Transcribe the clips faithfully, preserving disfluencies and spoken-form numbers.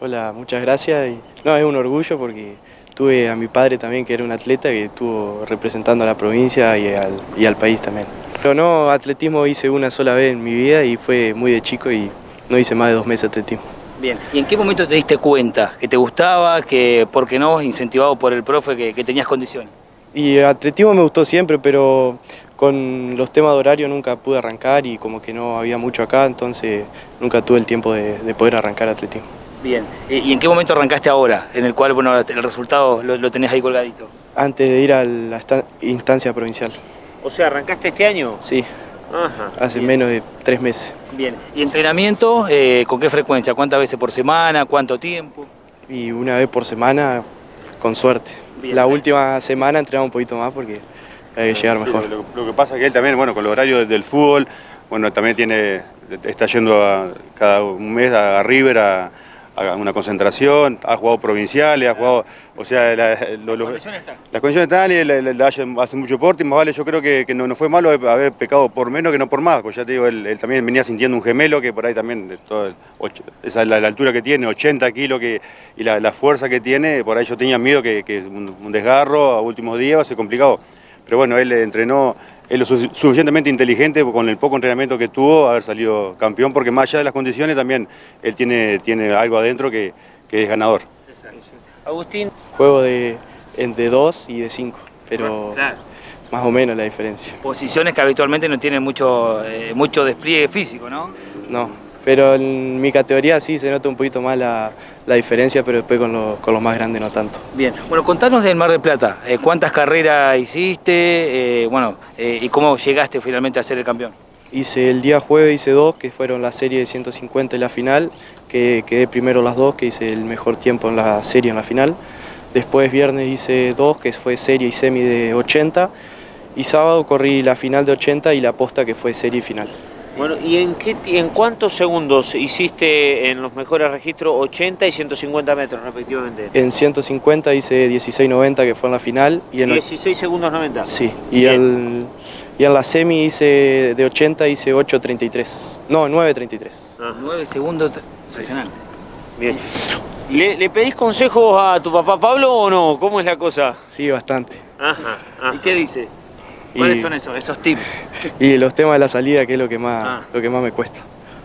Hola, muchas gracias. Y, no, es un orgullo porque tuve a mi padre también, que era un atleta que estuvo representando a la provincia y al, y al país también. Pero no, atletismo hice una sola vez en mi vida y fue muy de chico y no hice más de dos meses atletismo. Bien, ¿y en qué momento te diste cuenta que te gustaba, que, por qué no, incentivado por el profe, que, que tenías condiciones? Y el atletismo me gustó siempre, pero con los temas de horario nunca pude arrancar y como que no había mucho acá, entonces nunca tuve el tiempo de, de poder arrancar atletismo. Bien, ¿y en qué momento arrancaste ahora, en el cual bueno, el resultado lo, lo tenés ahí colgadito? Antes de ir a la instancia provincial. O sea, ¿arrancaste este año? Sí, Ajá, hace bien. menos de tres meses. Bien, ¿y entrenamiento eh, con qué frecuencia? ¿Cuántas veces por semana? ¿Cuánto tiempo? Y una vez por semana, con suerte. Bien. La última semana entrenaba un poquito más porque hay que llegar Sí, mejor. Lo, lo que pasa es que él también, bueno, con el horario del fútbol, bueno, también tiene, está yendo a, cada un mes a, a River a, a una concentración, ha jugado provinciales, ha jugado, o sea, la, lo, lo, ¿Las condiciones están? Las condiciones están y le, le, le hace, hace mucho deporte y más vale, yo creo que, que no, no fue malo haber pecado por menos que no por más, porque ya te digo, él, él también venía sintiendo un gemelo que por ahí también, de todo el, esa la, la altura que tiene, ochenta kilos que, y la, la fuerza que tiene, por ahí yo tenía miedo que, que un, un desgarro a últimos días va a ser complicado. Pero bueno, él entrenó, él es lo suficientemente inteligente con el poco entrenamiento que tuvo, haber salido campeón, porque más allá de las condiciones también él tiene, tiene algo adentro que, que es ganador. Agustín. Juego de, de dos y de cinco, pero Claro. más o menos la diferencia. Posiciones que habitualmente no tienen mucho, eh, mucho despliegue físico, ¿no? No, pero en mi categoría sí se nota un poquito más la, la diferencia, pero después con, lo, con los más grandes no tanto. Bien, bueno, contanos del Mar del Plata. Eh, ¿Cuántas carreras hiciste? Eh, bueno, eh, ¿y cómo llegaste finalmente a ser el campeón? Hice el día jueves, hice dos, que fueron la serie de ciento cincuenta y la final, que quedé primero las dos, que hice el mejor tiempo en la serie en la final. Después viernes hice dos, que fue serie y semi de ochenta, y sábado corrí la final de ochenta y la posta, que fue serie y final. Bueno, ¿y en, qué, en cuántos segundos hiciste en los mejores registros ochenta y ciento cincuenta metros respectivamente? En ciento cincuenta hice dieciséis noventa, que fue en la final. Y en dieciséis segundos noventa. Sí, y, el, y en la semi hice de ochenta hice ocho treinta y tres. No, nueve treinta y tres. Ah. nueve segundos, impresionante. Bien. ¿Le, ¿Le pedís consejos a tu papá Pablo o no? ¿Cómo es la cosa? Sí, bastante. Ajá, ajá. ¿Y qué dice? ¿Cuáles Y- son esos, esos tips? Y los temas de la salida, que es lo que más, Ah. lo que más me cuesta.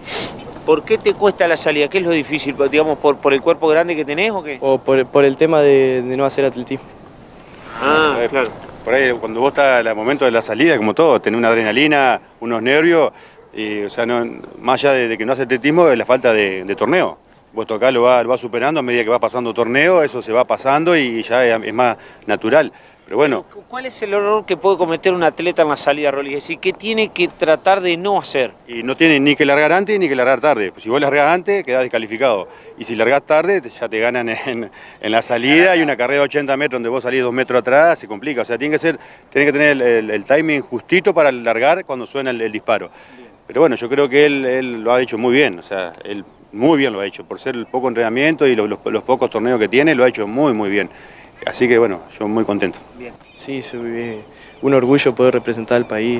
¿Por qué te cuesta la salida? ¿Qué es lo difícil? ¿Digamos por, por el cuerpo grande que tenés o qué? O por, por el tema de, de no hacer atletismo. Ah, Eh, claro. Por ahí, cuando vos estás al momento de la salida, como todo, tenés una adrenalina, unos nervios, y, o sea, no, más allá de, de que no hace atletismo, es la falta de, de torneo. Vos acá lo vas lo va superando a medida que va pasando torneo, eso se va pasando y ya es, es más natural. Pero bueno, ¿Cuál es el error que puede cometer un atleta en la salida, Rolly? Es decir, ¿qué tiene que tratar de no hacer? y no tiene ni que largar antes ni que largar tarde. Si vos largás antes, quedás descalificado. Y si largás tarde, te- ya te ganan en, en la salida y una carrera de ochenta metros donde vos salís dos metros atrás, se complica. O sea, tiene que, ser, tiene que tener el, el- el timing justito para largar cuando suena el, el disparo. Pero bueno, yo creo que él, él lo ha hecho muy bien. O sea, él muy bien lo ha hecho. Por ser el poco entrenamiento y los, los- los pocos torneos que tiene, lo ha hecho muy, muy bien. Así que bueno, yo muy contento. Sí, es un orgullo poder representar al país.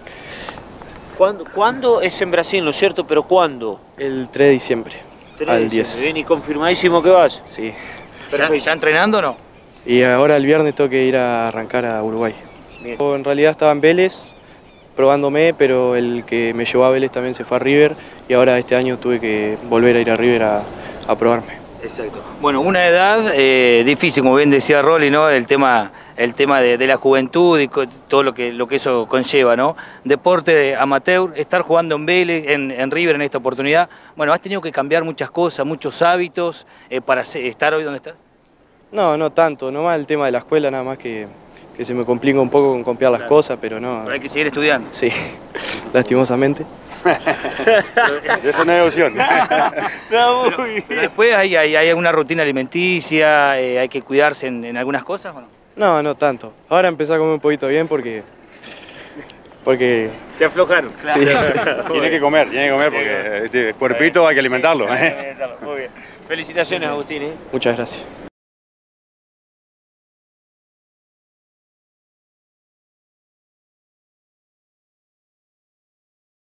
¿Cuándo, ¿Cuándo es en Brasil, no es cierto? ¿Pero cuándo? El, el tres de diciembre, Tres al de diez. diciembre. Bien, y confirmadísimo que vas. Sí. ¿Ya, ya entrenando o no? Y ahora el viernes tengo que ir a arrancar a Uruguay. Bien. En realidad estaba en Vélez, probándome, pero el que me llevó a Vélez también se fue a River y ahora este año tuve que volver a ir a River a, a probarme. Exacto. Bueno, una edad eh, difícil, como bien decía Rolly, ¿no? El tema, el tema de, de la juventud y co- todo lo que, lo que eso conlleva, ¿no? Deporte amateur, estar jugando en Vélez, en, en River en esta oportunidad. Bueno, has tenido que cambiar muchas cosas, muchos hábitos eh, para se- estar hoy donde estás. No, no tanto, nomás el tema de la escuela, nada más que, que se me complica un poco con copiar las Claro. cosas, pero no. Pero hay que seguir estudiando. Sí, lastimosamente. Eso no es opción. No, muy bien. Pero después hay, hay, hay una rutina alimenticia, eh, hay que cuidarse en, en algunas cosas, ¿o no? No, no tanto. Ahora empecé a comer un poquito bien porque... Porque... Te aflojaron. Sí. Tiene que comer, tiene que comer porque este cuerpito hay que alimentarlo. Muy bien. Felicitaciones, Agustín. ¿eh? Muchas gracias.